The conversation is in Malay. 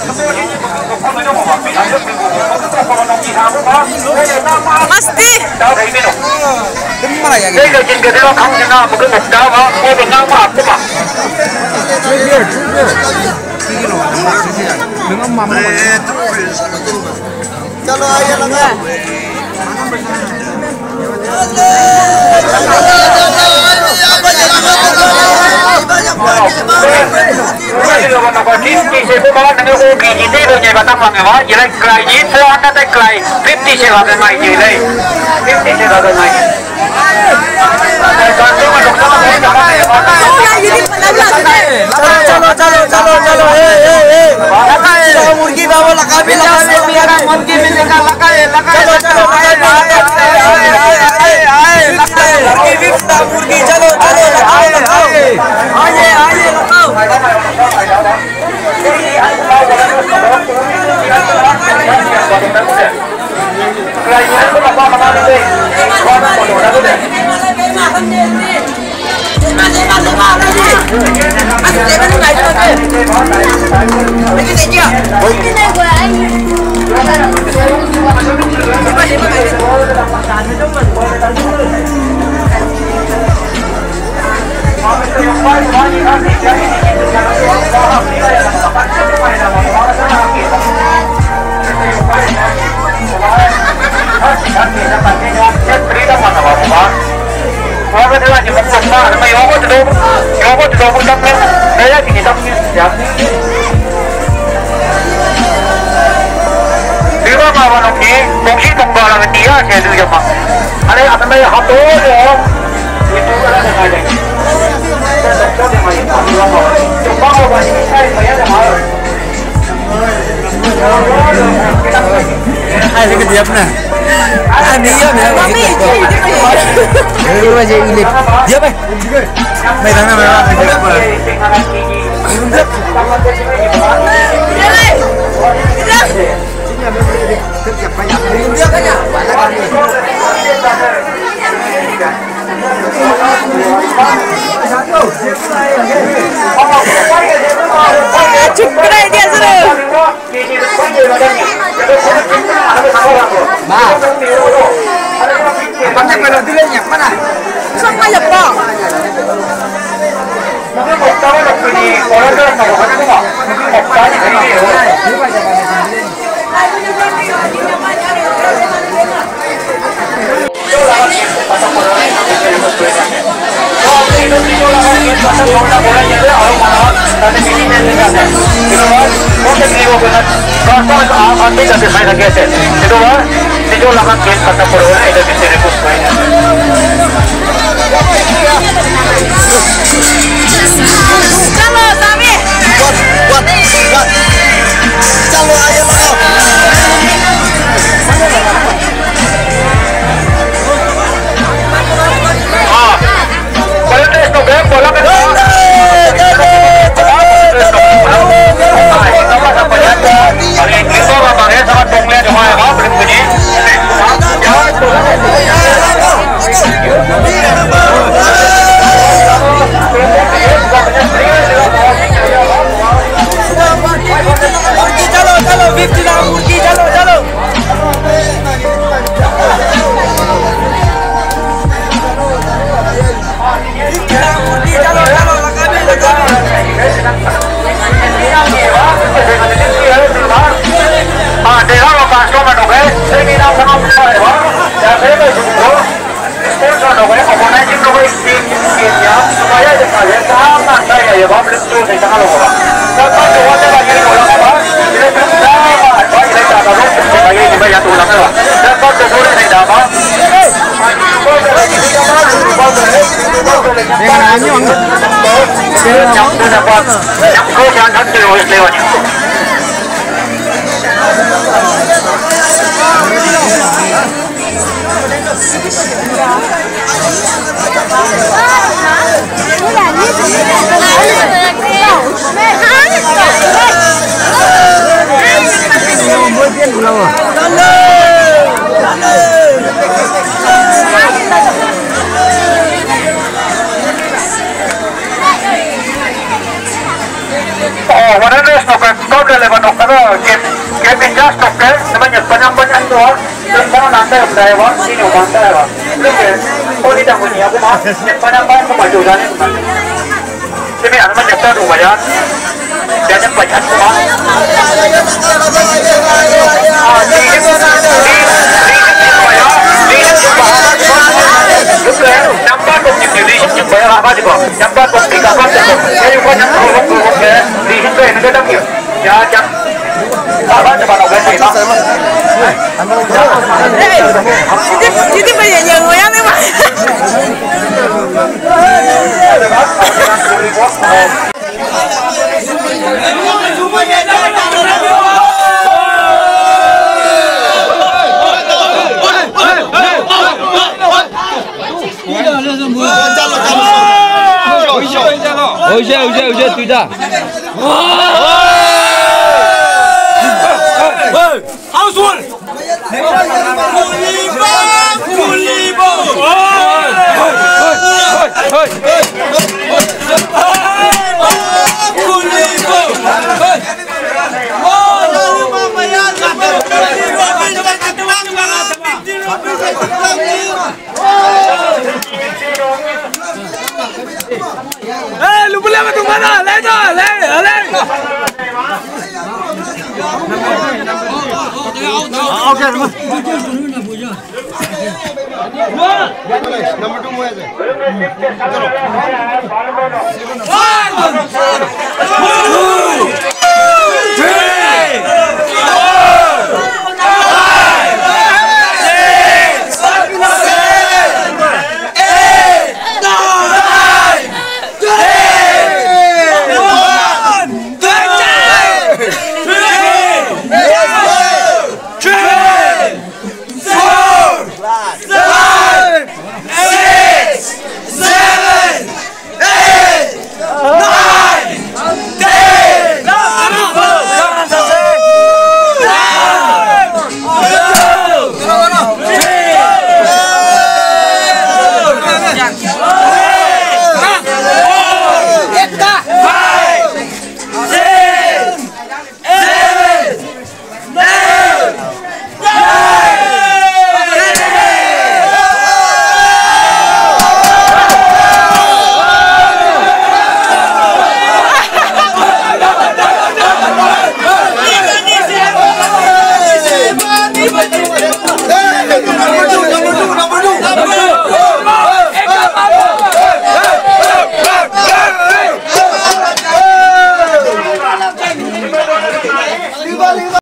Mesti. Đây là trên cái đó không cho nó một cái mục đáo đó, cô đừng ngang mà cũng mà. Đừng mắm nó. Cho nó ai là nghe. Bây giờ nó có chín thì sẽ có nó cái ô kỳ gì thế rồi nhảy vào tăng bằng nó chỉ là cày gì thôi anh ta cày 50 sẽ vào cái mày gì đây 50 sẽ vào cái mày चलो मुर्गी बाबा लगा भी मुर्गी मिलेगा चलो चलो मुर्गी चलो चलो आइए आइए Ada ketiap na. Ani ya, mami. Ini aja ini. Dia apa? Mai tangna mai apa? Cukup dia suruh. Ba. Pakai mana dulu nyak mana? Sama ya pak. saya wah sini orang saya wah. Lepas oh ni dah bunyi aku mah. Mana aku maju dah ni. Sini ada macam tu rumah ya. Jangan baca semua. Nampak tu jadi jumpa apa juga. Nampak tu tiga apa tu. Jadi bukan yang turun ke di situ yang kita tahu. Ya jam. Apa cepat nak berhenti tak? Jadi banyak yang goyang ni mah. Udah, tidak. Hausul. Lu boleh masuk mana? Oke, number 2 mo